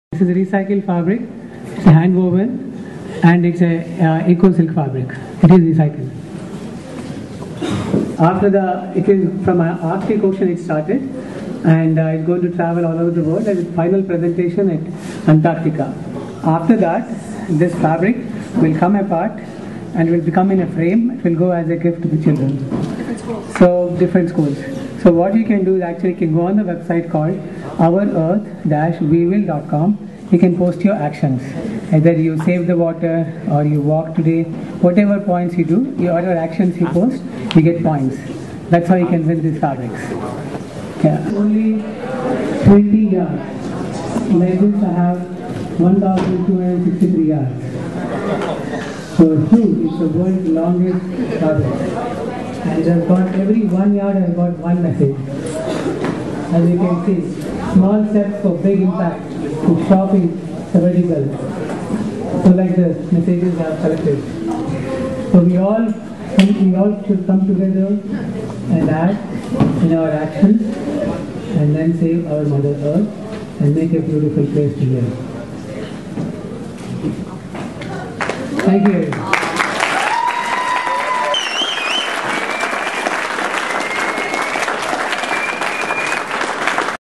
This is recycled fabric. It's a hand woven, and it's a eco silk fabric. It is recycled. It is from Arctic Ocean. It started, and it's going to travel all over the world. And its final presentation at Antarctica. After that, this fabric will come apart and will become in a frame. It will go as a gift to the children. Different schools. So what you can do is actually you can go on the website called ourearth-wewill.com. You can post your actions. Either you save the water or you walk today. Whatever points you do, whatever actions you post, you get points. That's how you can win these fabrics. Yeah. Only 20 yards. Like this I have 1,263 yards. So huge. It's the world's longest fabric. And I've got every 1 yard I've got one message. As you can see, small steps for big impact to shopping sabbatical. So like the messages I have collected. So we all should come together and act in our actions and then save our Mother Earth and make a beautiful place to live. Thank you.